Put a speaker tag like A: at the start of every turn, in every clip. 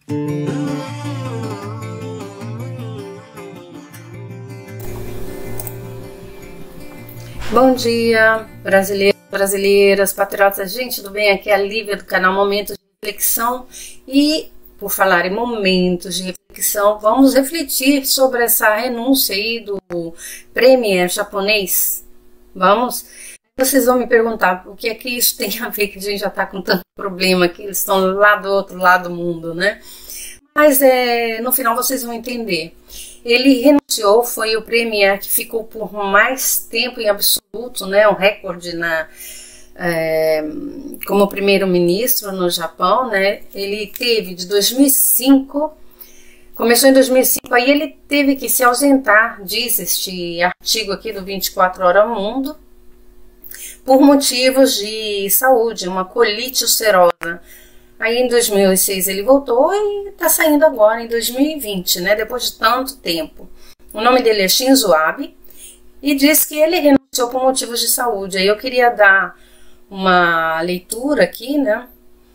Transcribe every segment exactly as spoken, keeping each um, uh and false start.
A: Bom dia, brasileiros, brasileiras, patriotas, gente do bem, aqui é a Lívia do canal Momentos de Reflexão e, por falar em momentos de reflexão, vamos refletir sobre essa renúncia aí do premier japonês. Vamos? Vocês vão me perguntar o que é que isso tem a ver, que a gente já está com tanto problema, que eles estão lá do outro lado do mundo, né? Mas é, no final vocês vão entender. Ele renunciou, foi o premier que ficou por mais tempo em absoluto, né, um recorde na, é, como primeiro-ministro no Japão, né? Ele teve de dois mil e cinco, começou em dois mil e cinco, aí ele teve que se ausentar, diz este artigo aqui do vinte e quatro Horas Mundo, por motivos de saúde, uma colite ulcerosa. Aí em dois mil e seis ele voltou e está saindo agora em dois mil e vinte, né, depois de tanto tempo. O nome dele é Shinzo Abe e diz que ele renunciou por motivos de saúde. Aí eu queria dar uma leitura aqui, né,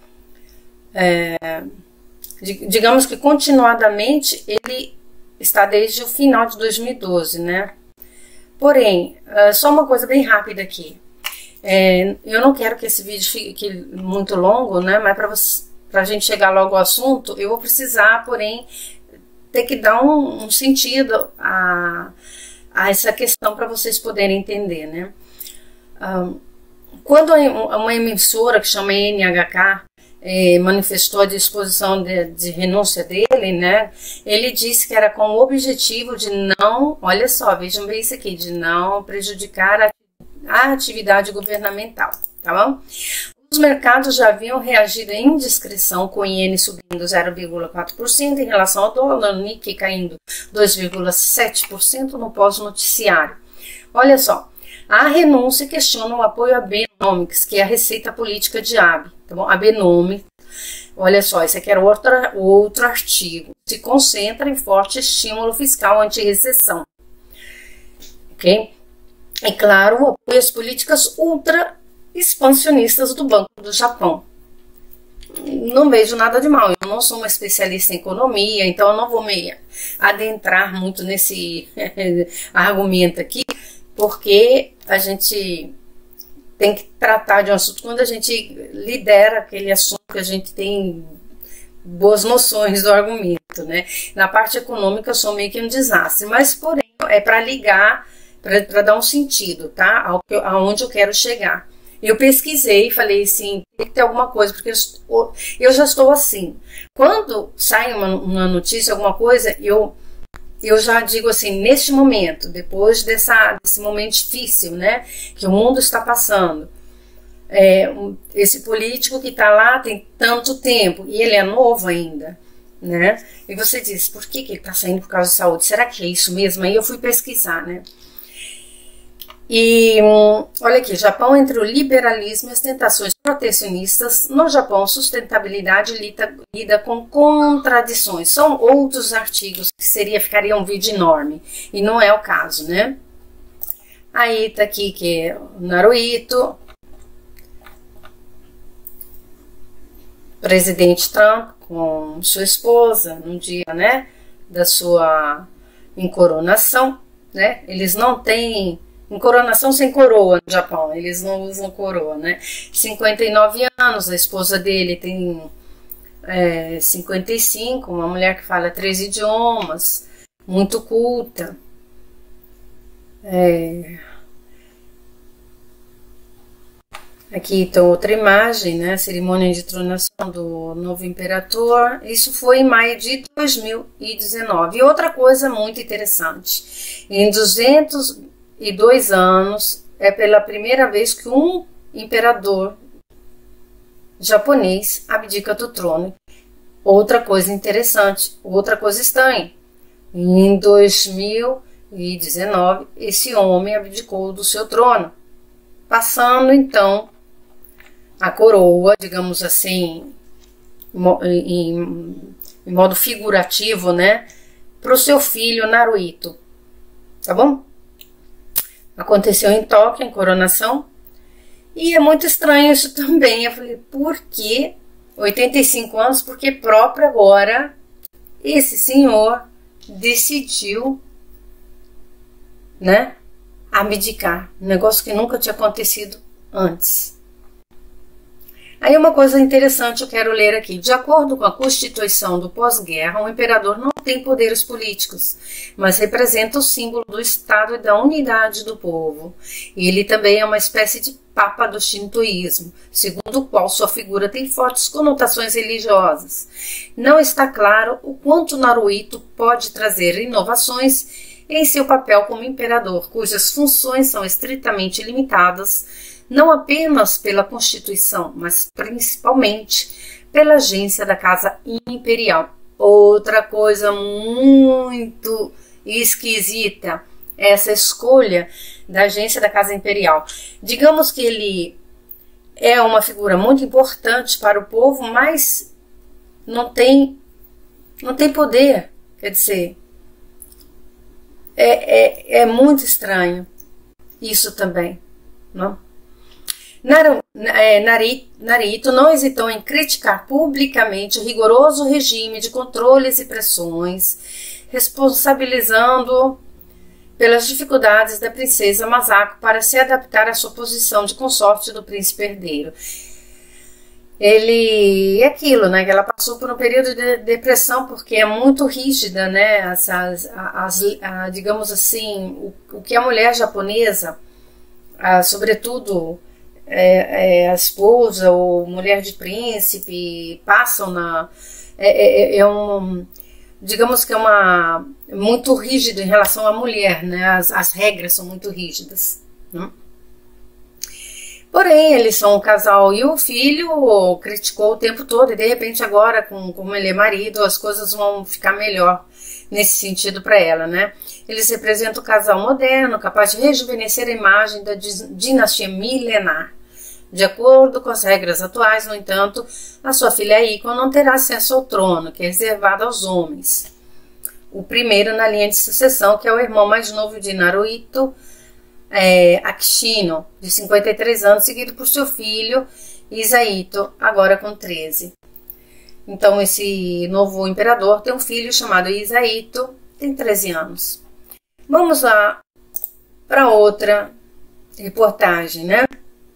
A: é, digamos que continuadamente ele está desde o final de dois mil e doze, né. Porém, só uma coisa bem rápida aqui. É, eu não quero que esse vídeo fique muito longo, né? Mas para a gente chegar logo ao assunto, eu vou precisar, porém, ter que dar um, um sentido a, a essa questão para vocês poderem entender, né? Um, quando uma emissora que chama N H K é, manifestou a disposição de, de renúncia dele, né? Ele disse que era com o objetivo de não, olha só, vejam bem isso aqui, de não prejudicar a a atividade governamental, tá bom? Os mercados já haviam reagido em indiscrição, com o iene subindo zero vírgula quatro por cento em relação ao dólar, o Nikkei caindo dois vírgula sete por cento no pós-noticiário. Olha só, a renúncia questiona o apoio a Abenomics, que é a receita política de Abe, tá bom? Abenomics, olha só, esse aqui era outro, outro artigo, se concentra em forte estímulo fiscal anti-recessão, ok? É claro, o apoio às políticas ultra expansionistas do Banco do Japão. Não vejo nada de mal, eu não sou uma especialista em economia, então eu não vou me adentrar muito nesse argumento aqui, porque a gente tem que tratar de um assunto quando a gente lidera aquele assunto que a gente tem boas noções do argumento, né? Na parte econômica eu sou meio que um desastre, mas porém é para ligar, para dar um sentido, tá? Ao que, aonde eu quero chegar. Eu pesquisei e falei assim, tem que ter alguma coisa, porque eu, eu já estou assim. Quando sai uma, uma notícia, alguma coisa, eu, eu já digo assim, neste momento, depois dessa, desse momento difícil, né? Que o mundo está passando. É, esse político que está lá tem tanto tempo, e ele é novo ainda, né? E você diz, por que, que ele está saindo por causa de saúde? Será que é isso mesmo? Aí eu fui pesquisar, né? E olha aqui, Japão entre o liberalismo e as tentações protecionistas. No Japão, sustentabilidade lida, lida com contradições. São outros artigos que seria, ficaria um vídeo enorme, e não é o caso, né? Aí tá aqui que é o Naruhito, presidente Trump com sua esposa no dia, né, da sua encoronação, né? Eles não têm encoronação sem coroa no Japão, eles não usam coroa, né? cinquenta e nove anos, a esposa dele tem é, cinquenta e cinco, uma mulher que fala três idiomas, muito culta. É... Aqui então outra imagem, né? Cerimônia de tronação do novo imperador. Isso foi em maio de dois mil e dezenove. E outra coisa muito interessante, em duzentos e dois anos, é pela primeira vez que um imperador japonês abdica do trono. Outra coisa interessante, outra coisa estranha. Em dois mil e dezenove, esse homem abdicou do seu trono, passando então a coroa, digamos assim, em, em modo figurativo, né, para o seu filho Naruhito. Tá bom? Aconteceu em Tóquio, em coronação. E é muito estranho isso também. Eu falei, por que oitenta e cinco anos, porque próprio agora esse senhor decidiu, né, abdicar, um negócio que nunca tinha acontecido antes. Aí uma coisa interessante eu quero ler aqui. De acordo com a Constituição do pós-guerra, o imperador não tem poderes políticos, mas representa o símbolo do Estado e da unidade do povo. E ele também é uma espécie de papa do shintoísmo, segundo o qual sua figura tem fortes conotações religiosas. Não está claro o quanto Naruhito pode trazer inovações em seu papel como imperador, cujas funções são estritamente limitadas não apenas pela Constituição, mas principalmente pela agência da Casa Imperial. Outra coisa muito esquisita, essa escolha da agência da Casa Imperial. Digamos que ele é uma figura muito importante para o povo, mas não tem, não tem poder. Quer dizer, é, é, é muito estranho isso também, não? Naruhito não hesitou em criticar publicamente o rigoroso regime de controles e pressões, responsabilizando pelas dificuldades da princesa Masako para se adaptar à sua posição de consorte do príncipe herdeiro. Ele é aquilo, né? Que ela passou por um período de depressão porque é muito rígida, né? As, as, as, a, digamos assim, o, o que a mulher japonesa, a, sobretudo É, é, a esposa ou mulher de príncipe passam na é, é, é um, digamos que é uma muito rígido em relação à mulher, né? As, as regras são muito rígidas, né? Porém, eles são um casal e o filho criticou o tempo todo e de repente agora, com, como ele é marido, as coisas vão ficar melhor nesse sentido para ela, né? Eles representam o casal moderno, capaz de rejuvenescer a imagem da dinastia milenar. De acordo com as regras atuais, no entanto, a sua filha Iko não terá acesso ao trono, que é reservado aos homens. O primeiro na linha de sucessão, que é o irmão mais novo de Naruhito, é Akishino, de cinquenta e três anos, seguido por seu filho Isahito, agora com treze. Então, esse novo imperador tem um filho chamado Isahito, tem treze anos. Vamos lá para outra reportagem, né?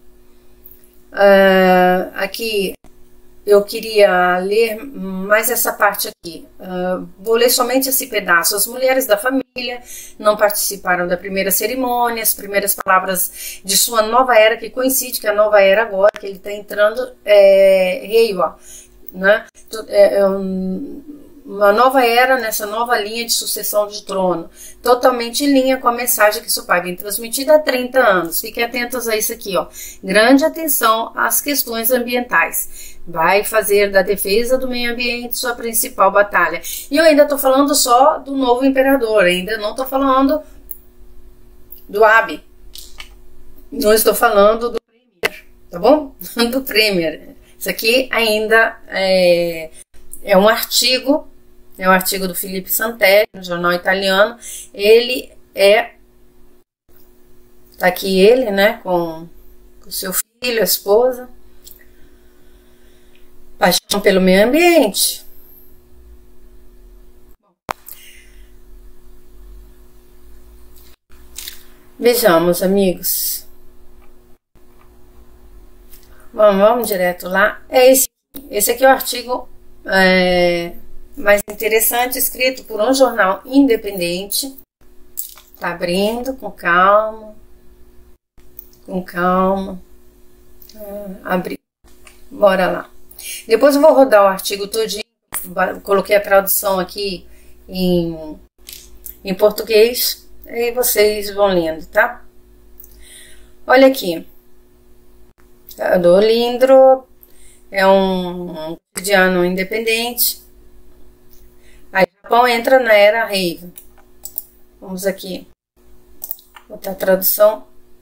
A: Uh, aqui eu queria ler mais essa parte aqui. Uh, vou ler somente esse pedaço. As mulheres da família não participaram da primeira cerimônia, as primeiras palavras de sua nova era, que coincide que a nova era agora, que ele está entrando, é Reiwa, né? É, é um, uma nova era nessa nova linha de sucessão de trono, totalmente em linha com a mensagem que seu pai vem transmitindo há trinta anos. Fiquem atentos a isso aqui, ó. Grande atenção às questões ambientais. Vai fazer da defesa do meio ambiente sua principal batalha. E eu ainda estou falando só do novo imperador, ainda não estou falando do Abe. Não estou falando do Premier, tá bom? Do Premier. Isso aqui ainda é, é um artigo, é um artigo do Felipe Santelli, no jornal italiano. Ele é, tá aqui ele, né, com o seu filho, a esposa. Paixão pelo meio ambiente. Vejamos, amigos. Vamos, vamos direto lá. É esse, esse aqui é o artigo é, mais interessante, escrito por um jornal independente. Tá abrindo com calma. Com calma. Ah, abri. Bora lá. Depois eu vou rodar o artigo todinho. Coloquei a tradução aqui em, em português. Aí vocês vão lendo, tá? Olha aqui. Do Olindro. É um, um cotidiano independente. Aí o Japão entra na era Heian. Vamos aqui. Botar a tradução.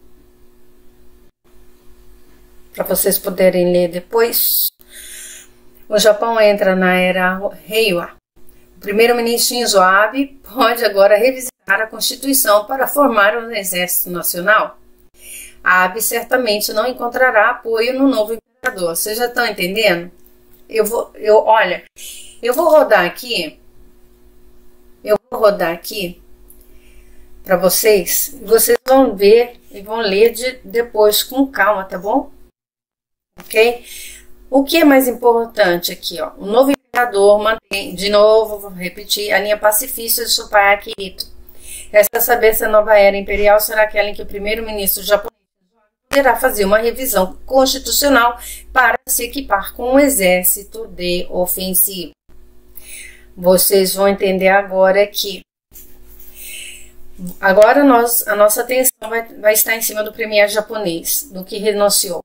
A: Para vocês poderem ler depois. O Japão entra na era Heian. O primeiro-ministro Shinzo Abe pode agora revisitar a Constituição para formar um exército nacional. Abe certamente não encontrará apoio no novo imperador. Vocês já estão entendendo? Eu vou, eu, olha, eu vou rodar aqui, eu vou rodar aqui para vocês, vocês vão ver e vão ler de, depois com calma, tá bom? Ok? O que é mais importante aqui, ó? O novo imperador mantém, de novo, vou repetir, a linha pacifista de seu pai Akihito. Resta saber se a nova era imperial será aquela em que o primeiro-ministro japonês poderá fazer uma revisão constitucional para se equipar com um exército de ofensiva. Vocês vão entender agora que agora nós, a nossa atenção vai, vai estar em cima do premier japonês, do que renunciou.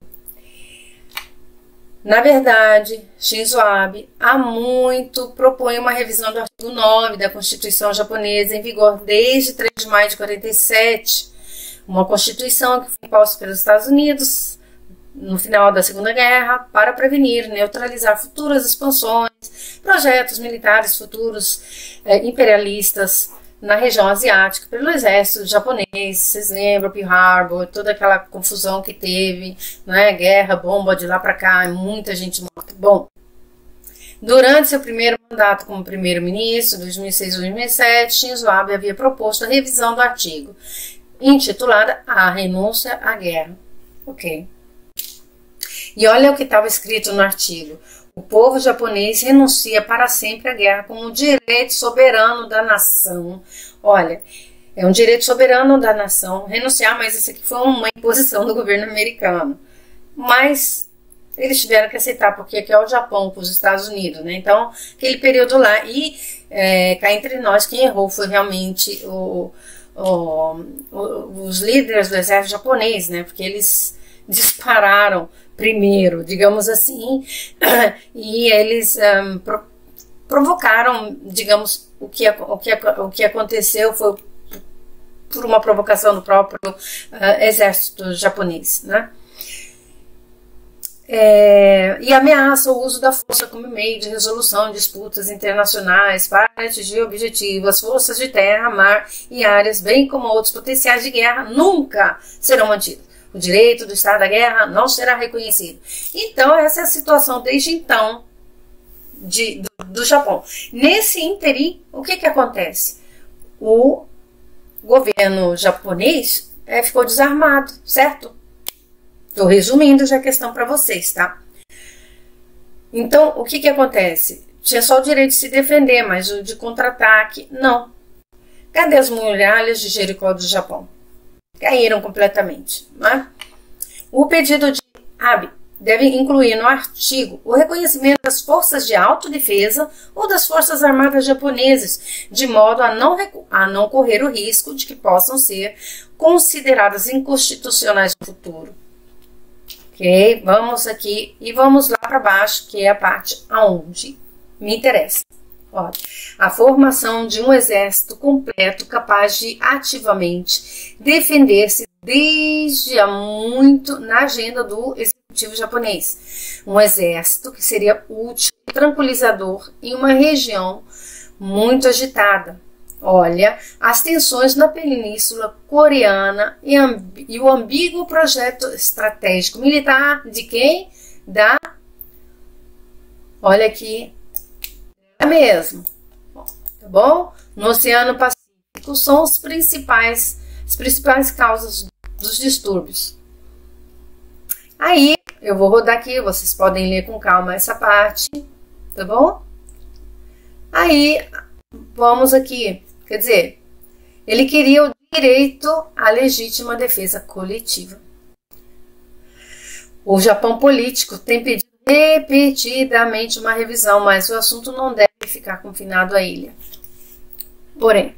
A: Na verdade, Shinzo Abe há muito propõe uma revisão do artigo nove da Constituição japonesa, em vigor desde três de maio de quarenta e sete, uma Constituição que foi imposta pelos Estados Unidos no final da Segunda Guerra para prevenir, neutralizar futuras expansões, projetos militares futuros eh, imperialistas na região asiática pelo exército japonês. Vocês lembram Pearl Harbor, toda aquela confusão que teve, né? Guerra, bomba de lá para cá, muita gente morta. Bom, durante seu primeiro mandato como primeiro-ministro, dois mil e seis a dois mil e sete, Shinzo Abe havia proposto a revisão do artigo, intitulada A Renúncia à Guerra. Ok. E olha o que estava escrito no artigo. O povo japonês renuncia para sempre à guerra como um direito soberano da nação. Olha, é um direito soberano da nação renunciar, mas isso aqui foi uma imposição do governo americano. Mas eles tiveram que aceitar, porque aqui é o Japão com os Estados Unidos, né? Então, aquele período lá, e é, cá entre nós, quem errou foi realmente o, o, o, os líderes do exército japonês, né? Porque eles dispararam primeiro, digamos assim, e eles um, pro, provocaram, digamos, o que, o, que, o que aconteceu foi por uma provocação do próprio uh, exército japonês, né? É, e ameaça o uso da força como meio de resolução de disputas internacionais para atingir objetivos. As forças de terra, mar e áreas, bem como outros potenciais de guerra, nunca serão mantidos. O direito do estado da guerra não será reconhecido. Então, essa é a situação desde então de, do, do Japão. Nesse ínterim, o que, que acontece? O governo japonês é, ficou desarmado, certo? Estou resumindo já a questão para vocês, tá? Então, o que, que acontece? Tinha só o direito de se defender, mas o de contra-ataque, não. Cadê as muralhas de Jericó do Japão? Caíram completamente, né? O pedido de Abe deve incluir no artigo o reconhecimento das forças de autodefesa ou das forças armadas japonesas, de modo a não, a não correr o risco de que possam ser consideradas inconstitucionais no futuro. Ok? Vamos aqui e vamos lá para baixo, que é a parte aonde me interessa. Olha, a formação de um exército completo capaz de ativamente defender-se desde há muito na agenda do executivo japonês. Um exército que seria útil e tranquilizador em uma região muito agitada. Olha, as tensões na Península Coreana e, e o ambíguo projeto estratégico militar de quem? Da... Olha aqui. É mesmo, tá bom? No Oceano Pacífico são os principais, as principais causas dos distúrbios. Aí, eu vou rodar aqui, vocês podem ler com calma essa parte, tá bom? Aí, vamos aqui, quer dizer, ele queria o direito à legítima defesa coletiva. O Japão político tem pedido repetidamente uma revisão, mas o assunto não deve ficar confinado à ilha. Porém,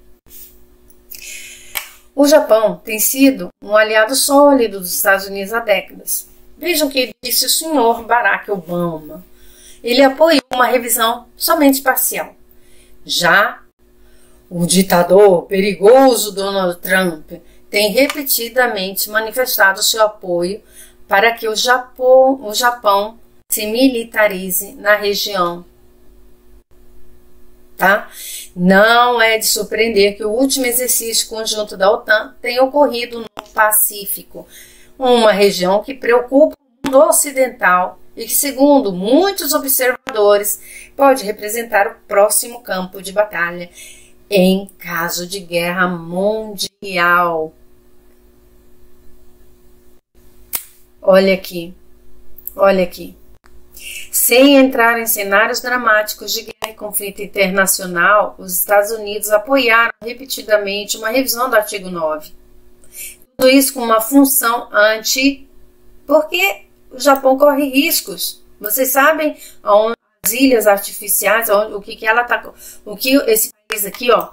A: o Japão tem sido um aliado sólido dos Estados Unidos há décadas. Vejam o que disse o senhor Barack Obama. Ele apoiou uma revisão somente parcial. Já o ditador perigoso Donald Trump tem repetidamente manifestado seu apoio para que o Japão, o Japão se militarize na região. Tá? Não é de surpreender que o último exercício conjunto da OTAN tenha ocorrido no Pacífico, uma região que preocupa o mundo ocidental e que, segundo muitos observadores, pode representar o próximo campo de batalha em caso de guerra mundial. Olha aqui, olha aqui. Sem entrar em cenários dramáticos de guerra e conflito internacional, os Estados Unidos apoiaram repetidamente uma revisão do artigo nove. Tudo isso com uma função anti... Porque o Japão corre riscos. Vocês sabem onde as ilhas artificiais, onde, o que, que ela tá... O que esse país aqui, ó,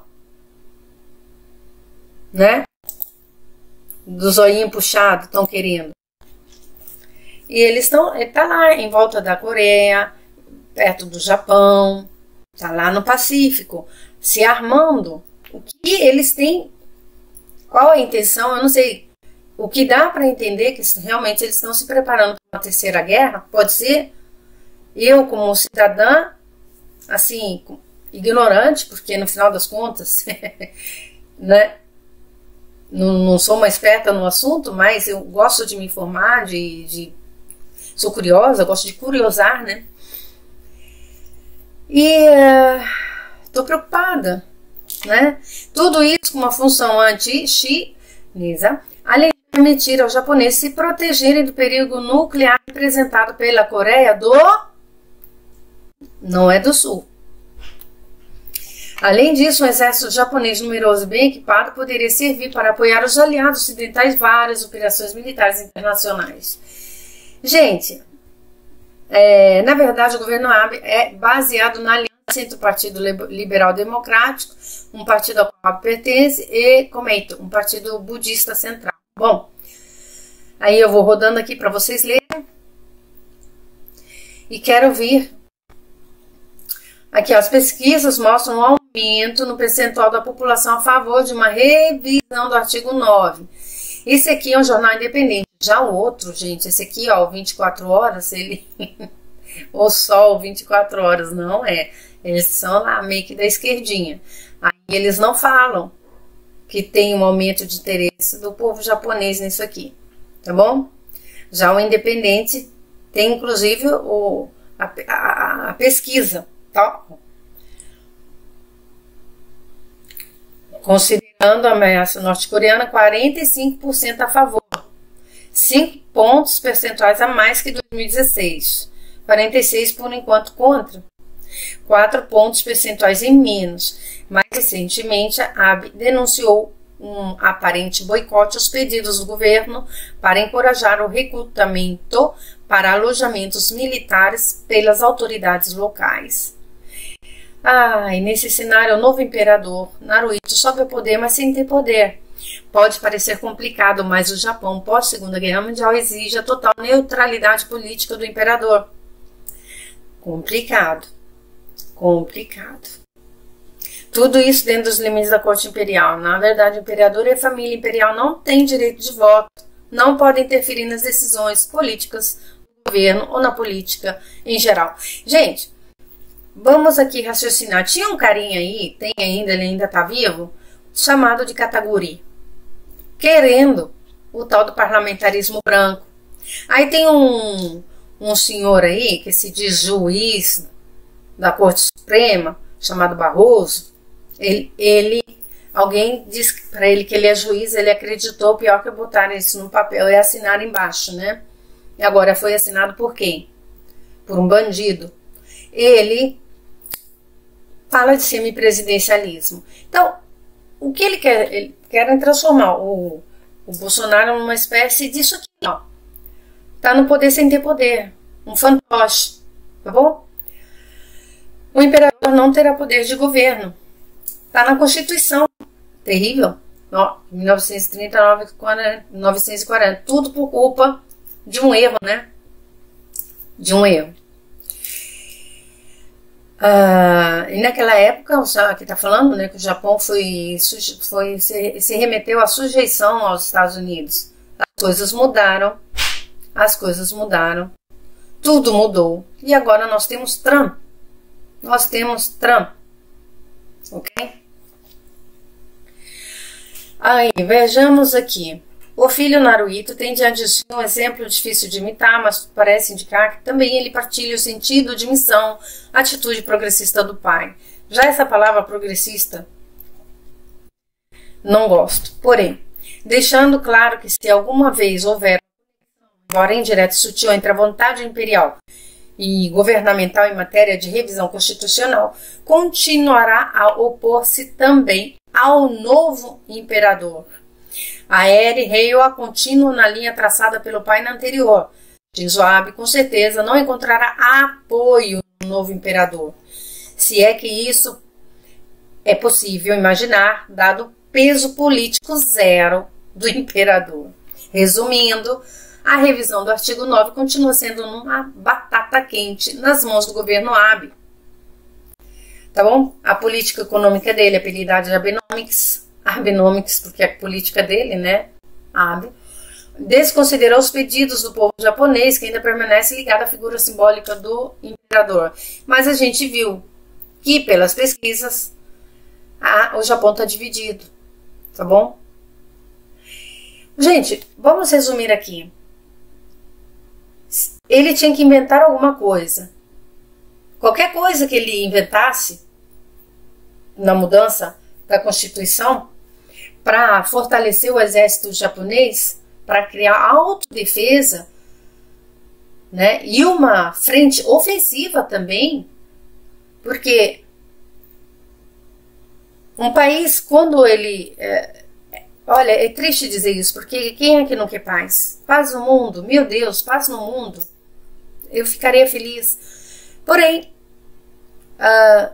A: né? Do zoinho puxado, estão querendo. E eles estão, ele tá lá em volta da Coreia, perto do Japão, tá lá no Pacífico, se armando. O que eles têm, qual a intenção, eu não sei. O que dá para entender é que realmente eles estão se preparando para uma terceira guerra, pode ser. Eu, como cidadã, assim, ignorante, porque no final das contas, né, não, não sou uma experta no assunto, mas eu gosto de me informar, de... de sou curiosa, gosto de curiosar, né? E estou uh, preocupada, né? Tudo isso com uma função anti-chinesa, além de permitir aos japoneses se protegerem do perigo nuclear representado pela Coreia do... Não é do Sul. Além disso, um exército japonês numeroso e bem equipado poderia servir para apoiar os aliados ocidentais em várias operações militares internacionais. Gente, é, na verdade o governo Abe é baseado na aliança entre o Partido Liberal Democrático, um partido ao qual Abe pertence, e Komeito, um partido budista central. Bom, aí eu vou rodando aqui para vocês lerem. E quero vir. Aqui, ó, as pesquisas mostram um aumento no percentual da população a favor de uma revisão do artigo nove. Esse aqui é um jornal independente. Já o outro, gente, esse aqui, ó, o vinte e quatro horas, ele... o Sol, vinte e quatro horas, não é. Eles são lá meio que da esquerdinha. Aí eles não falam que tem um aumento de interesse do povo japonês nisso aqui, tá bom? Já o Independente tem, inclusive, o, a, a, a pesquisa, tá? Considerando a ameaça norte-coreana, quarenta e cinco por cento a favor. cinco pontos percentuais a mais que dois mil e dezesseis. quarenta e seis por enquanto contra. quatro pontos percentuais em menos. Mais recentemente, a Abe denunciou um aparente boicote aos pedidos do governo para encorajar o recrutamento para alojamentos militares pelas autoridades locais. Ah, e nesse cenário, o novo imperador Naruhito sobe ao poder, mas sem ter poder. Pode parecer complicado, mas o Japão, pós-Segunda Guerra Mundial, exige a total neutralidade política do imperador. Complicado. Complicado. Tudo isso dentro dos limites da corte imperial. Na verdade, o imperador e a família imperial não têm direito de voto, não podem interferir nas decisões políticas do governo ou na política em geral. Gente, vamos aqui raciocinar. Tinha um carinha aí, tem ainda, ele ainda está vivo, chamado de Kataguri, querendo o tal do parlamentarismo branco. Aí tem um, um senhor aí, que se diz juiz da Corte Suprema, chamado Barroso. Ele, ele alguém disse para ele que ele é juiz, ele acreditou, pior que botar isso no papel e assinar embaixo, né? E agora foi assinado por quem? Por um bandido. Ele fala de semipresidencialismo. Então, o que ele quer? Ele quer transformar o, o Bolsonaro numa espécie disso aqui, ó. Tá no poder sem ter poder. Um fantoche, tá bom? O imperador não terá poder de governo. Tá na Constituição. Terrível. Ó, mil novecentos e trinta, mil novecentos e quarenta. Tudo por culpa de um erro, né? De um erro. Ah, e naquela época, que está falando, né, que o Japão foi, foi, se, se remeteu à sujeição aos Estados Unidos. As coisas mudaram, as coisas mudaram, tudo mudou. E agora nós temos Trump. Nós temos Trump. Ok? Aí, vejamos aqui. O filho Naruhito tem diante de si um exemplo difícil de imitar, mas parece indicar que também ele partilha o sentido de missão, a atitude progressista do pai. Já essa palavra progressista, não gosto. Porém, deixando claro que se alguma vez houver, embora indireta e sutil, entre a vontade imperial e governamental em matéria de revisão constitucional, continuará a opor-se também ao novo imperador. A Eri Reiwa continua na linha traçada pelo pai na anterior. Shinzo Abe com certeza não encontrará apoio no novo imperador, se é que isso é possível imaginar, dado o peso político zero do imperador. Resumindo, a revisão do artigo nove continua sendo uma batata quente nas mãos do governo Abe. Tá bom? A política econômica dele, apelidada de Abenomics, Abenomics, porque é a política dele, né? Abe, desconsiderou os pedidos do povo japonês, que ainda permanece ligado à figura simbólica do imperador. Mas a gente viu que, pelas pesquisas, a, o Japão está dividido. Tá bom? Gente, vamos resumir aqui. Ele tinha que inventar alguma coisa. Qualquer coisa que ele inventasse na mudança da Constituição para fortalecer o exército japonês, para criar autodefesa, né? E uma frente ofensiva também, porque um país, quando ele... É, olha, é triste dizer isso, porque quem é que não quer paz? Paz no mundo, meu Deus, paz no mundo. Eu ficaria feliz. Porém, uh,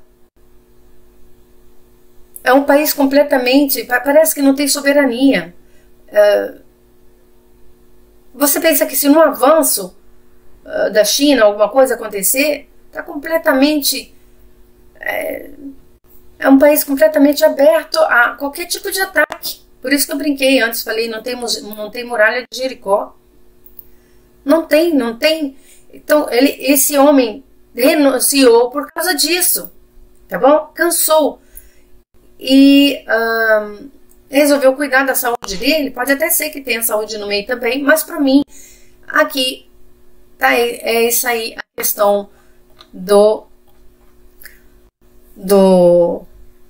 A: é um país completamente... Parece que não tem soberania. Uh, você pensa que se no avanço uh, da China alguma coisa acontecer, está completamente... É, é um país completamente aberto a qualquer tipo de ataque. Por isso que eu brinquei antes, falei, não tem, não tem muralha de Jericó. Não tem, não tem. Então, ele, esse homem renunciou por causa disso, tá bom? Cansou. E hum, resolveu cuidar da saúde dele. Pode até ser que tenha saúde no meio também, mas para mim, aqui, tá, é isso aí a questão do... do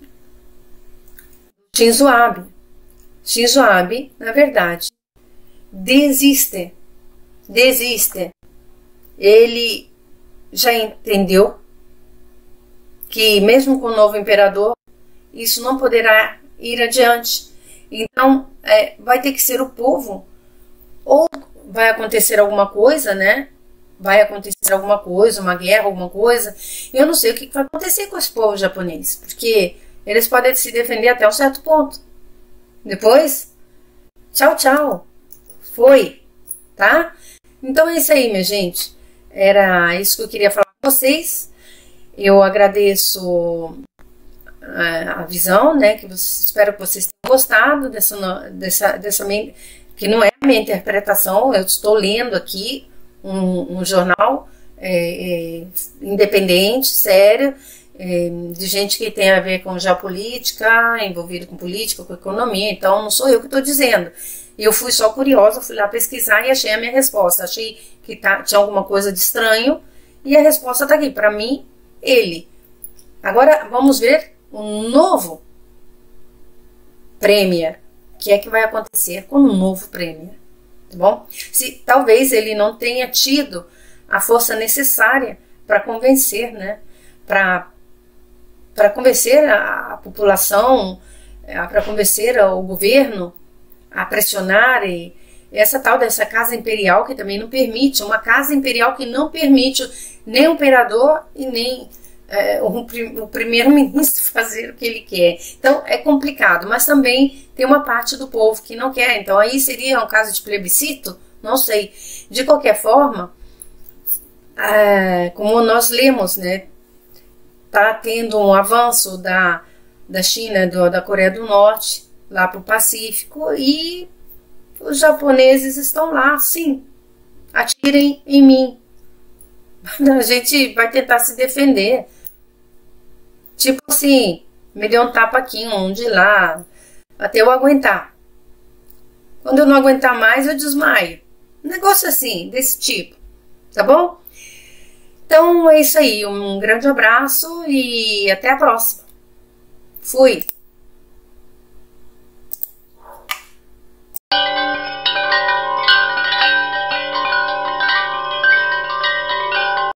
A: Shinzo Abe. Shinzo Abe, na verdade, desiste, desiste. Ele já entendeu que mesmo com o novo imperador, isso não poderá ir adiante. Então, é, vai ter que ser o povo, ou vai acontecer alguma coisa, né? Vai acontecer alguma coisa, uma guerra, alguma coisa. Eu não sei o que vai acontecer com esse povo japonês, porque eles podem se defender até um certo ponto. Depois, tchau, tchau. Foi, tá? Então é isso aí, minha gente. Era isso que eu queria falar com vocês. Eu agradeço a, a visão, né? Que vocês, espero que vocês tenham gostado dessa, dessa, dessa minha, que não é a minha interpretação. Eu estou lendo aqui um, um jornal é, é, independente, sério, é, de gente que tem a ver com geopolítica, envolvido com política, com economia. Então não sou eu que estou dizendo. Eu fui só curiosa, fui lá pesquisar e achei a minha resposta. Achei que tá, tinha alguma coisa de estranho e a resposta está aqui. Para mim, ele. Agora vamos ver o novo Premier. O que é que vai acontecer com o novo Premier? Tá bom? Se talvez ele não tenha tido a força necessária para convencer, né? Para para convencer a, a população, para convencer o governo a pressionar, e essa tal dessa casa imperial que também não permite, uma casa imperial que não permite nem o imperador e nem é, o, o primeiro-ministro fazer o que ele quer. Então é complicado, mas também tem uma parte do povo que não quer. Então aí seria um caso de plebiscito, não sei. De qualquer forma, é, como nós lemos, né, tá tendo um avanço da, da China, do, da Coreia do Norte, lá para o Pacífico, e os japoneses estão lá, sim, atirem em mim. A gente vai tentar se defender. Tipo assim, me deu um tapa aqui, um de lá, até eu aguentar. Quando eu não aguentar mais, eu desmaio. Um negócio assim, desse tipo, tá bom? Então é isso aí, um grande abraço e até a próxima. Fui!